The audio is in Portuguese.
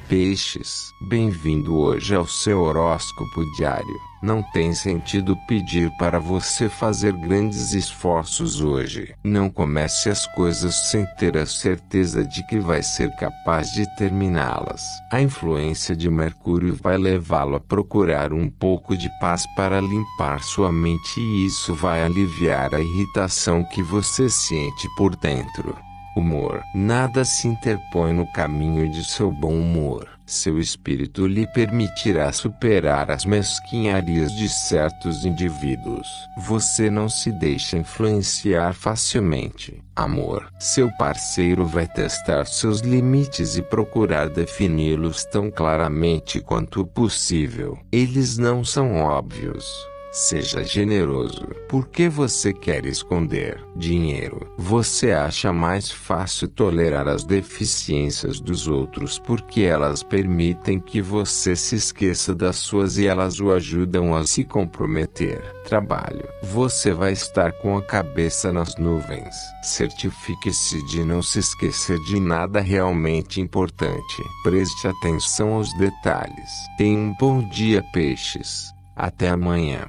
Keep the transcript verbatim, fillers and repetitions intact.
Peixes, bem-vindo hoje ao seu horóscopo diário. Não tem sentido pedir para você fazer grandes esforços hoje. Não comece as coisas sem ter a certeza de que vai ser capaz de terminá-las. A influência de Mercúrio vai levá-lo a procurar um pouco de paz para limpar sua mente, e isso vai aliviar a irritação que você sente por dentro. Humor. Nada se interpõe no caminho de seu bom humor. Seu espírito lhe permitirá superar as mesquinharias de certos indivíduos. Você não se deixa influenciar facilmente. Amor. Seu parceiro vai testar seus limites e procurar defini-los tão claramente quanto possível. Eles não são óbvios. Seja generoso. Por que você quer esconder dinheiro? Você acha mais fácil tolerar as deficiências dos outros porque elas permitem que você se esqueça das suas e elas o ajudam a se comprometer. Trabalho. Você vai estar com a cabeça nas nuvens. Certifique-se de não se esquecer de nada realmente importante. Preste atenção aos detalhes. Tenha um bom dia, peixes. Até amanhã.